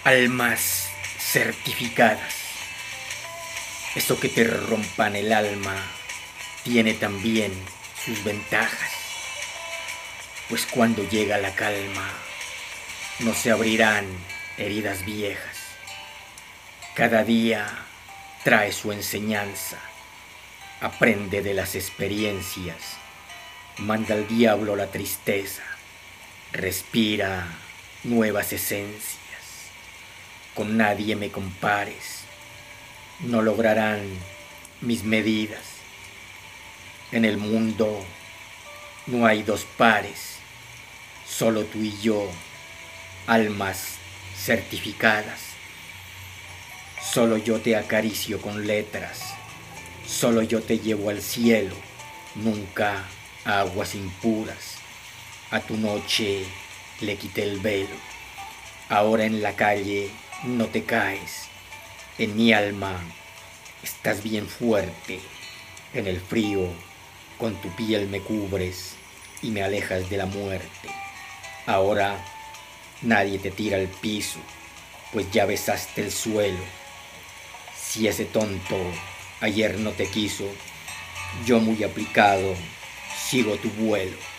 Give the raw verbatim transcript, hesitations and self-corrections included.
almas certificadas. Eso que te rompan el alma tiene también sus ventajas, pues cuando llega la calma no se abrirán heridas viejas. Cada día trae su enseñanza, aprende de las experiencias, manda al diablo la tristeza, respira nuevas esencias. Con nadie me compares, no lograrán mis medidas. En el mundo no hay dos pares, solo tú y yo, almas certificadas. Solo yo te acaricio con letras, solo yo te llevo al cielo, nunca a aguas impuras. A tu noche le quité el velo, ahora en la calle no te caes. En mi alma estás bien fuerte, en el frío con tu piel me cubres y me alejas de la muerte. Ahora nadie te tira al piso, pues ya besaste el suelo. Si ese tonto ayer no te quiso, yo muy aplicado sigo tu vuelo.